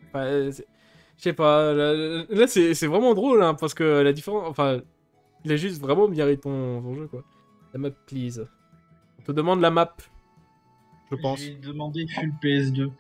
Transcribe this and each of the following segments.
Enfin, je sais pas, là c'est vraiment drôle, hein, parce que la différence... Enfin, il a juste vraiment bien ton jeu, quoi. La map, please. On te demande la map, je pense. J'ai demandé full PS2.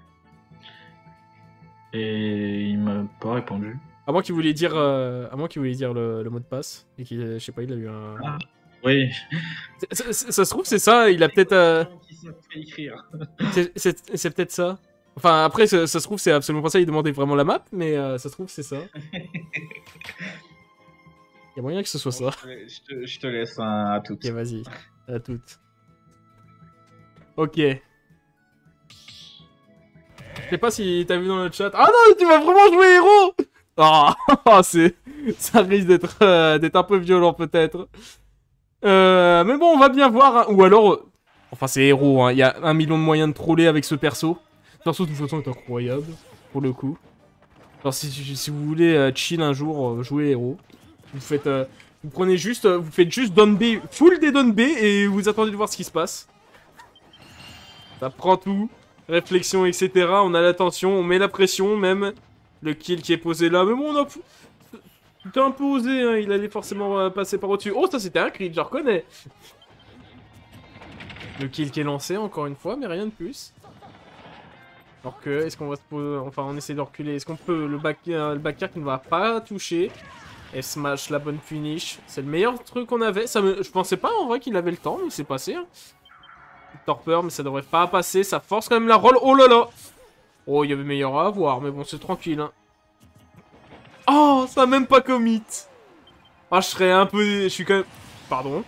Et il m'a pas répondu. À moins qu'il voulait dire, le mot de passe, et qu'il, je sais pas, il a eu un... Ah, oui. Ça se trouve, c'est ça, il a peut-être... Qui savent pas écrire. C'est peut-être ça. Enfin, après, ça se trouve, c'est absolument pas ça, il demandait vraiment la map, mais ça se trouve, c'est ça. Il y a moyen que ce soit ça. Je te laisse à toutes. Ok, vas-y. À toutes. Ok. Je sais pas si t'as vu dans le chat. Ah non, tu vas vraiment jouer héros. Ah, ça risque d'être un peu violent peut-être. Mais bon, on va bien voir. Hein. Ou alors, enfin c'est héros. Hein. Il y a 1 million de moyens de troller avec ce perso. Ce perso de toute façon est incroyable pour le coup. Alors si vous voulez chill un jour, jouer héros. Vous faites, vous prenez juste, vous faites juste down B, full des down B et vous attendez de voir ce qui se passe. Ça prend tout. Réflexion, etc. On a l'attention, on met la pression, même. Le kill qui est posé là. Mais bon, on a... C'était un peu osé, hein. Il allait forcément passer par au-dessus. Oh, ça c'était un crit, je reconnais. Le kill qui est lancé, encore une fois, mais rien de plus. Alors que, est-ce qu'on va se poser... Enfin, on essaie de reculer. Est-ce qu'on peut... Le back air qui ne va pas toucher. Et smash, la bonne finish. C'est le meilleur truc qu'on avait. Je pensais pas, en vrai, qu'il avait le temps, mais c'est passé, hein. Torpeur, mais ça devrait pas passer. Ça force quand même la roll. Oh là là. Oh, il y avait meilleur à avoir, mais bon, c'est tranquille. Hein. Oh, ça a même pas commit. Ah, je serais un peu... Je suis quand même... Pardon.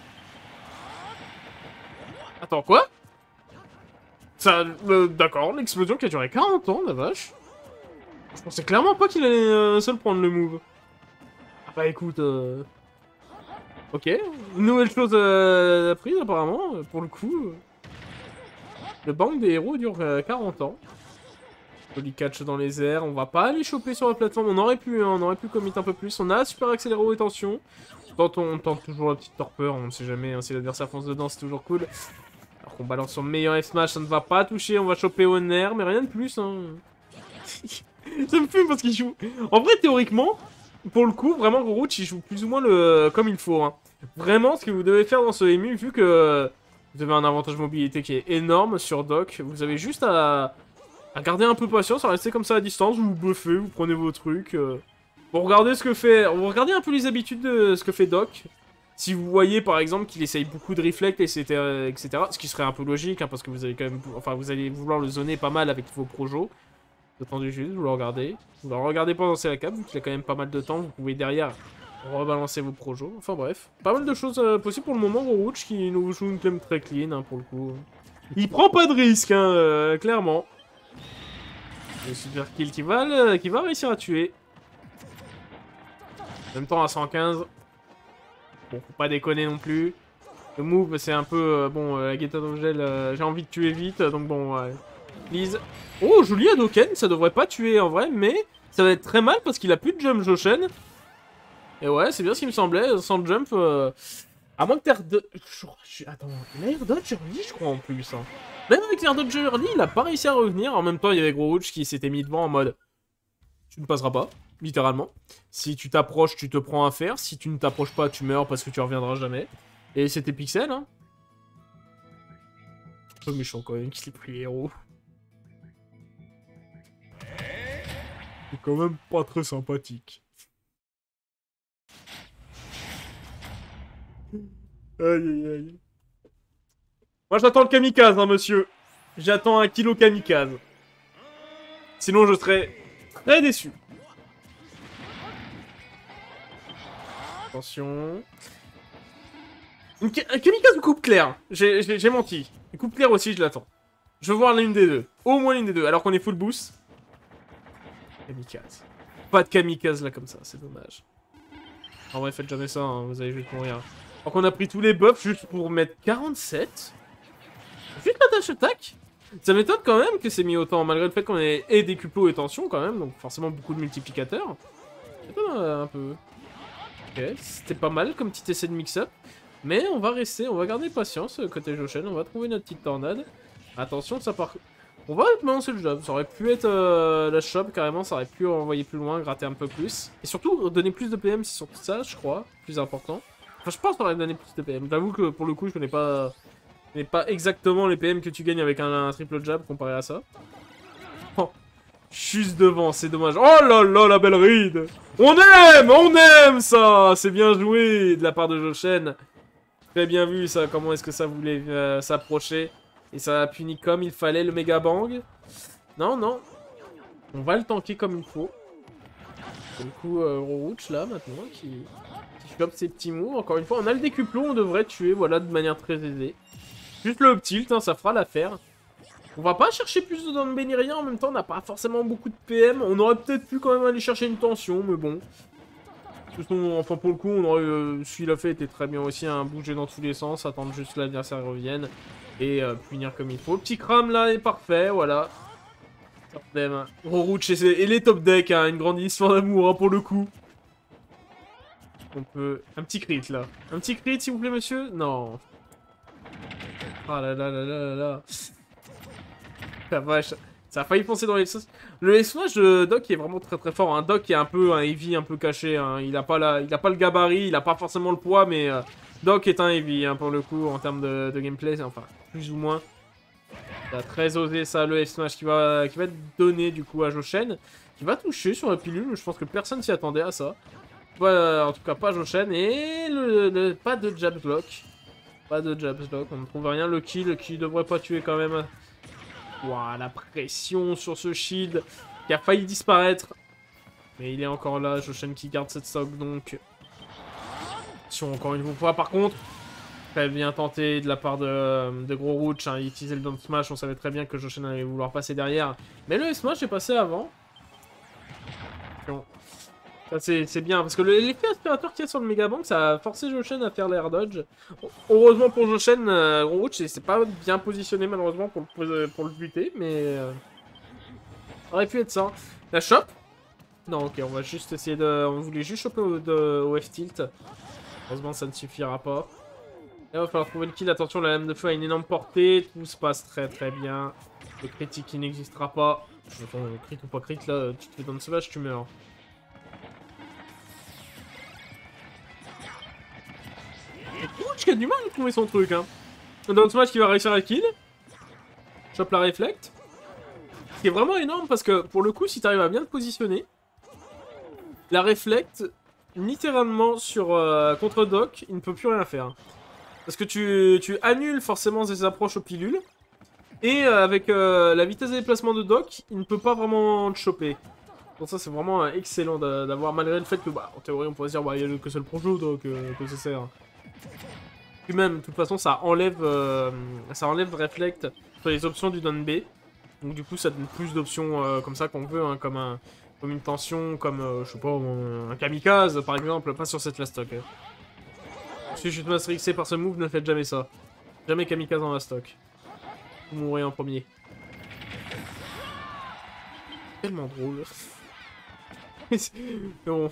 Attends, quoi? Ça... D'accord, l'explosion qui a duré 40 ans, la vache. Je pensais clairement pas qu'il allait seul prendre le move. Ah bah écoute... Ok, une nouvelle chose apprise apparemment, pour le coup. Le bank des héros dure 40 ans. Joli catch dans les airs, on va pas aller choper sur la plateforme, on aurait pu commit un peu plus, on a super accéléré haut et tension. On tente toujours la petite torpeur, on ne sait jamais, hein, si l'adversaire fonce dedans c'est toujours cool. Alors qu'on balance son meilleur F-smash, ça ne va pas toucher, on va choper au nerf, mais rien de plus. Hein. Ça me fume parce qu'il joue... En vrai, théoriquement, pour le coup, vraiment Grouch il joue plus ou moins comme il faut. Hein. Vraiment, ce que vous devez faire dans ce ému, vu que vous avez un avantage mobilité qui est énorme sur Doc, vous avez juste à garder un peu patience, à rester comme ça à distance, vous buffez, vous prenez vos trucs. Vous regardez vous regardez un peu les habitudes de ce que fait Doc. Si vous voyez par exemple qu'il essaye beaucoup de reflect, etc., ce qui serait un peu logique, hein, parce que vous allez quand même, enfin vous allez vouloir le zoner pas mal avec vos projos. Attendez juste, vous le regardez. Vous le regardez pendant la cap, vu qu'il a quand même pas mal de temps, vous pouvez derrière rebalancer vos projos. Enfin bref, pas mal de choses possibles pour le moment. Rouge qui nous joue une claim très clean hein, pour le coup. Il prend pas de risque, hein, clairement. Le super kill qui va réussir à tuer. En même temps à 115. Bon, faut pas déconner non plus. Le move, c'est un peu... bon, la Geta d'Ogel, j'ai envie de tuer vite, donc bon, please. Oh, joli Hadoken, ça devrait pas tuer en vrai, mais ça va être très mal parce qu'il a plus de jump Joshen. Et ouais, c'est bien ce qui me semblait, sans jump... À moins que t'air de... Attends, l'air dodge early, je crois en plus. Hein. Même avec l'air dodge early, il a pas réussi à revenir. En même temps, il y avait Gros Rouge qui s'était mis devant en mode... Tu ne passeras pas, littéralement. Si tu t'approches, tu te prends un fer. Si tu ne t'approches pas, tu meurs parce que tu reviendras jamais. Et c'était Pixel, hein. Un peu méchant quand même qu'il ait pris les héros. C'est quand même pas très sympathique. Aïe aïe aïe. Moi j'attends le kamikaze, hein, monsieur. J'attends un kilo kamikaze. Sinon je serais très déçu. Attention. Un kamikaze ou coupe claire? J'ai menti. Une coupe claire aussi, je l'attends. Je veux voir l'une des deux. Au moins l'une des deux. Alors qu'on est full boost. Kamikaze. Pas de kamikaze là comme ça, c'est dommage. En vrai, faites jamais ça, hein, vous allez juste mourir. Alors qu'on a pris tous les buffs juste pour mettre 47. Juste la dash attack. Ça m'étonne quand même que c'est mis autant, malgré le fait qu'on ait et des cupos et tension quand même, donc forcément beaucoup de multiplicateurs. Un peu. Ok, c'était pas mal comme petit essai de mix-up. Mais on va rester, on va garder patience côté Joshen, on va trouver notre petite tornade. Attention, ça part... On va balancer le job. Ça aurait pu être la shop carrément, ça aurait pu envoyer plus loin, gratter un peu plus. Et surtout, donner plus de PM, c'est surtout ça, je crois, plus important. Enfin, je pense qu'on aurait donné plus de PM. J'avoue que pour le coup, je connais pas exactement les PM que tu gagnes avec un triple jab comparé à ça. Oh, juste devant, c'est dommage. Oh là là, la belle ride! On aime ça! C'est bien joué de la part de Joshen. Très bien vu ça, comment est-ce que ça voulait s'approcher. Et ça a puni comme il fallait le méga bang. Non, non. On va le tanker comme il faut. Du coup, Rouch là maintenant qui chope ses petits moves. Encore une fois, on a le décuplon, on devrait tuer, voilà, de manière très aisée. Juste le up tilt, hein, ça fera l'affaire. On va pas chercher plus de downb ni rien, en même temps on n'a pas forcément beaucoup de PM. On aurait peut-être pu quand même aller chercher une tension, mais bon. Enfin pour le coup, on aurait, celui-là a fait était très bien aussi, hein, bouger dans tous les sens, attendre juste que l'adversaire revienne. Et punir comme il faut. Petit crame là est parfait, voilà. Rouch et les top decks, hein, une grande histoire d'amour hein, pour le coup. On peut... Un petit crit là. Un petit crit s'il vous plaît monsieur? Non. Ah là là là là là là. La vache. Ça a failli foncer dans les sauces. Le smash de Doc est vraiment très très fort. Un Doc qui est un peu un heavy, un peu caché. Hein. Il a pas le gabarit, il a pas forcément le poids, mais Doc est un heavy hein, pour le coup en termes de gameplay. Enfin, plus ou moins. Il a très osé ça, le F-Smash qui va être donné du coup à Joshen. Qui va toucher sur la pilule. Je pense que personne s'y attendait à ça. En tout cas, pas Joshen. Et pas de jab block. Pas de jab block. On ne trouve rien. Le kill qui devrait pas tuer quand même. Ouah, la pression sur ce shield qui a failli disparaître. Mais il est encore là, Joshen qui garde cette stock donc. Si encore une fois, par contre, très bien tenté de la part de Gros Rouch. Hein, il utilisait le down smash, on savait très bien que Joshen allait vouloir passer derrière. Mais le smash est passé avant. Bon. Ça c'est bien, parce que l'effet aspirateur qu'il y a sur le Megabank, ça a forcé Joshen à faire l'air dodge. Heureusement pour Joshen, Gros Rouch c'est pas bien positionné malheureusement pour le buter, mais... ça aurait pu être ça. La chope? Non, ok, on va juste essayer de... On voulait juste choper au F-tilt. Heureusement, ça ne suffira pas. Là, il va falloir trouver le kill. Attention, la lame de feu a une énorme portée. Tout se passe très très bien. Le critique qui n'existera pas. Attends, crit ou pas crit, là, tu te fais dans le sauvage, tu meurs. Ouch, qui a du mal à trouver son truc, hein. Dans le smash qui va réussir à kill. Chope la reflect. Ce qui est vraiment énorme parce que, pour le coup, si tu arrives à bien te positionner, la reflect, littéralement, sur contre Doc, il ne peut plus rien faire. Parce que tu annules forcément ses approches aux pilules. Et avec la vitesse de déplacement de Doc, il ne peut pas vraiment te choper. Donc ça c'est vraiment excellent d'avoir, malgré le fait que, bah, en théorie on pourrait se dire, bah, il n'y a que seul pro jeu, donc que ça sert. Puis même, de toute façon, ça enlève Reflect sur les options du down B. Donc du coup ça donne plus d'options comme ça qu'on veut, hein, comme une tension, comme, je sais pas, un kamikaze par exemple, pas sur cette last stock. Si je suis master Xé par ce move, ne faites jamais ça. Jamais kamikaze dans la stock. Vous mourrez en premier. Tellement drôle. Bon.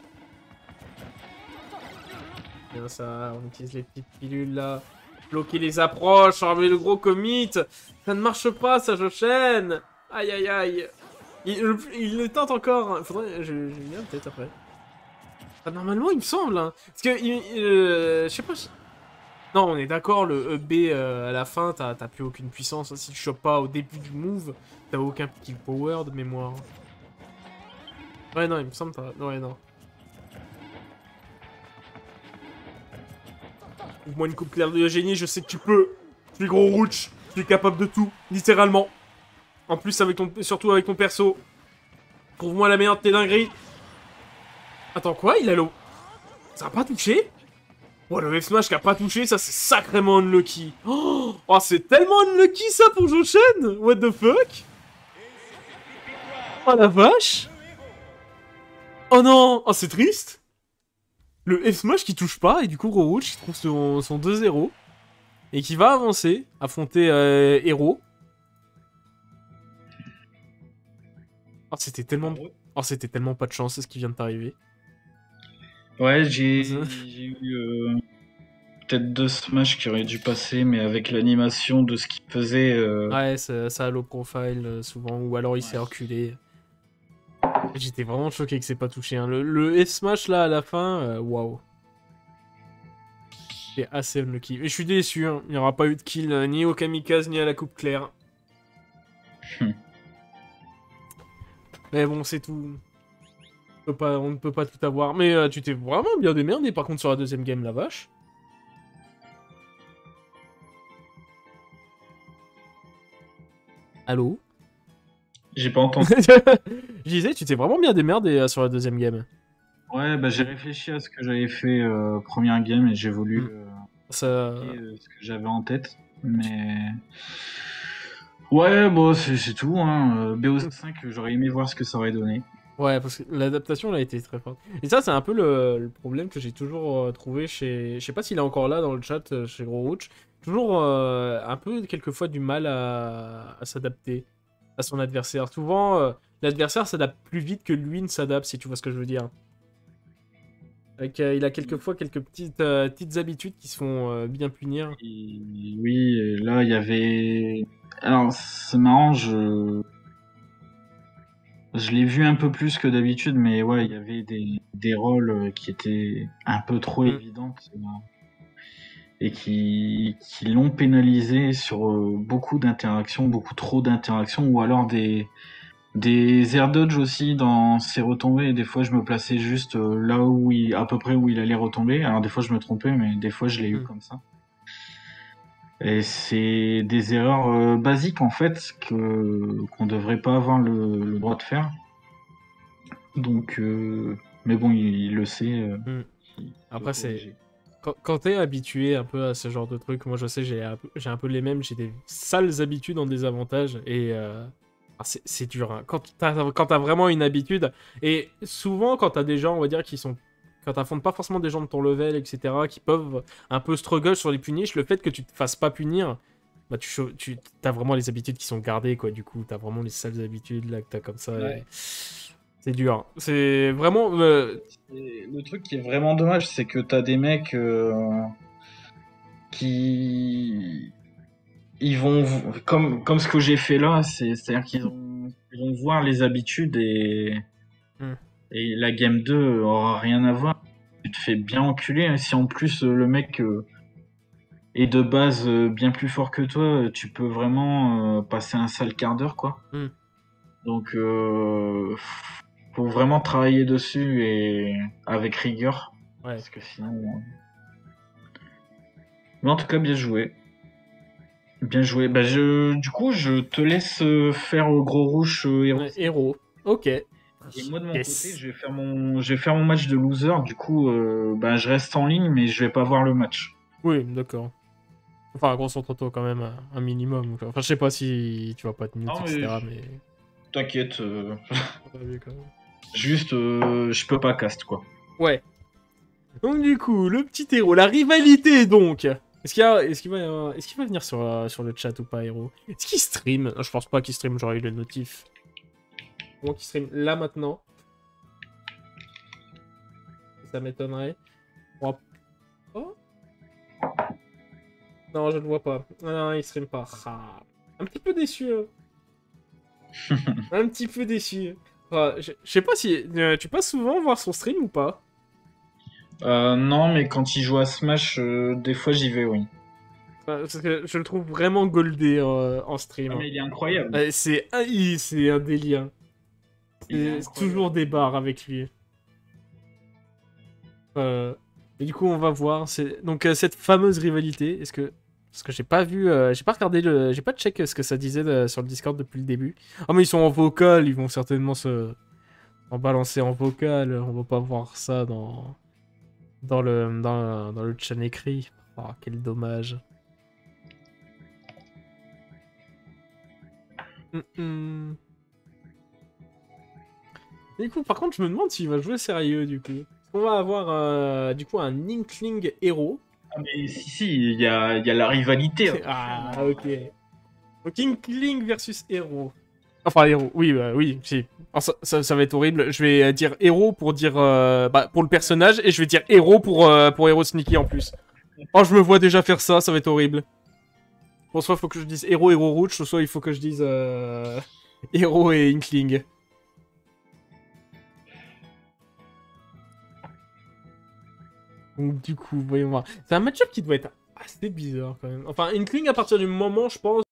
Bien ça, on utilise les petites pilules là. Bloquer les approches, enlever le gros commit. Ça ne marche pas, ça, Joshen. Aïe aïe aïe. Il le tente encore. Faudrait... Je viens peut-être après. Ah, normalement, il me semble. Hein. Parce que, je sais pas... Non, on est d'accord, le EB à la fin, t'as plus aucune puissance. Si tu chopes pas au début du move, t'as aucun petit power de mémoire. Ouais, non, il me semble pas. Ouais, non. Ouvre-moi une coupe claire de génie, je sais que tu peux. Je suis Gros Rouch, je suis capable de tout, littéralement. En plus, surtout avec ton perso. Trouve-moi la meilleure de tes dingueries. Attends, quoi? Il a l'eau. Ça a pas touché? Oh, le F-Smash qui a pas touché, ça c'est sacrément unlucky. Oh, c'est tellement unlucky ça pour Joshen. What the fuck? Oh la vache. Oh non. Oh, c'est triste. Le F-Smash qui touche pas, et du coup Gros Rouch qui trouve son 2-0. Et qui va avancer, affronter Hero. Oh, c'était tellement... Oh, c'était tellement pas de chance, c'est ce qui vient de t'arriver. Ouais, j'ai eu peut-être deux Smash qui auraient dû passer, mais avec l'animation de ce qu'il faisait. Ouais, ça a low profile souvent, ou alors il s'est reculé. J'étais vraiment choqué que c'est pas touché. Hein. Le F-Smash là à la fin, waouh. C'est assez unlucky. Mais je suis déçu, hein. Il n'y aura pas eu de kill ni au Kamikaze ni à la coupe claire. Mais bon, c'est tout. On ne peut pas tout avoir. Mais tu t'es vraiment bien démerdé par contre sur la deuxième game, la vache. Allô? J'ai pas entendu. Je disais, tu t'es vraiment bien démerdé sur la deuxième game. Ouais, bah j'ai réfléchi à ce que j'avais fait première game et j'ai voulu Ça... ce que j'avais en tête. Mais ouais, bon, c'est tout. Hein. BO5, j'aurais aimé voir ce que ça aurait donné. Ouais, parce que l'adaptation elle a été très forte. Et ça, c'est un peu le problème que j'ai toujours trouvé chez... Je sais pas s'il est encore là dans le chat, chez Gros Rouge. Toujours un peu, quelquefois, du mal à s'adapter à son adversaire. Souvent, l'adversaire s'adapte plus vite que lui ne s'adapte, si tu vois ce que je veux dire. Il a quelquefois quelques petites habitudes qui se font bien punir. Oui, et là, il y avait... Alors, c'est marrant, je l'ai vu un peu plus que d'habitude, mais ouais, il y avait des rôles qui étaient un peu trop évidentes et qui l'ont pénalisé sur beaucoup d'interactions, beaucoup trop d'interactions, ou alors des air dodge aussi dans ses retombées. Des fois, je me plaçais juste là où à peu près où il allait retomber. Alors des fois, je me trompais, mais des fois, je l'ai eu comme ça. Et c'est des erreurs basiques en fait qu'on devrait pas avoir le droit de faire. Donc, mais bon, il le sait. Après, c'est quand t'es habitué un peu à ce genre de truc, moi je sais, j'ai un peu les mêmes, j'ai des sales habitudes en désavantage et c'est dur. Hein. Quand t'as vraiment une habitude, et souvent quand t'as des gens, on va dire, qui sont... Quand t'affrontes pas forcément des gens de ton level, etc., qui peuvent un peu struggle sur les punish, le fait que tu te fasses pas punir, bah t'as vraiment les habitudes qui sont gardées, quoi. Du coup, t'as vraiment les sales habitudes là que t'as comme ça. Ouais. Et... C'est dur. C'est vraiment... Le truc qui est vraiment dommage, c'est que t'as des mecs qui... Ils vont... Comme ce que j'ai fait là, c'est-à-dire qu'ils vont voir les habitudes et la game 2 aura rien à voir. Tu te fais bien enculer. Hein. Si en plus le mec est de base bien plus fort que toi, tu peux vraiment passer un sale quart d'heure, quoi. Donc... faut vraiment travailler dessus et avec rigueur. Ouais. Parce que sinon... Mais en tout cas, bien joué. Bien joué. Bah, du coup, je te laisse faire Gros Rouge héros. Héros. Ok. Et moi, de mon côté, je vais faire mon match de loser. Du coup, je reste en ligne, mais je vais pas voir le match. Oui, d'accord. Enfin, concentre-toi quand même un minimum. Enfin, je sais pas si tu vas pas te mute, etc. Mais... T'inquiète. Juste, je peux pas cast, quoi. Ouais. Donc du coup, le petit héros, la rivalité donc. Est-ce qu'il va venir sur le chat ou pas, héros? Est-ce qu'il stream? Je pense pas qu'il stream, j'aurais eu le notif. Comment qu'il stream là maintenant? Ça m'étonnerait. On va pas. Non, je ne vois pas. Non, il stream pas. Ah. Un petit peu déçu. Hein. Un petit peu déçu. Ah, je sais pas si... tu passes souvent voir son stream ou pas? Non, mais quand il joue à Smash, des fois j'y vais, oui. Parce que je le trouve vraiment goldé en stream. Ah, mais il est incroyable. C'est un délire. C'est toujours des barres avec lui. Et du coup, on va voir. Donc, cette fameuse rivalité, est-ce que... Parce que j'ai pas vu... j'ai pas regardé j'ai pas check ce que ça disait sur le Discord depuis le début. Ah, mais ils sont en vocal, ils vont certainement en balancer en vocal. On va pas voir ça dans le chat écrit. Oh, quel dommage. Du coup, par contre, je me demande s'il va jouer sérieux, du coup. On va avoir, du coup, un Inkling héros. Ah, mais si, il y a la rivalité. Hein. Ah, ok. Donc, Inkling versus héros. Enfin, héros, oui, oui, si. Alors, ça va être horrible. Je vais dire héros pour dire... pour le personnage, et je vais dire héros pour héros sneaky en plus. Oh, je me vois déjà faire ça, ça va être horrible. Bon, soit il faut que je dise héros, héros rouge, soit il faut que je dise héros et Inkling. Donc, du coup, voyons voir. C'est un match-up qui doit être assez bizarre quand même. Enfin, Inkling, à partir du moment, je pense,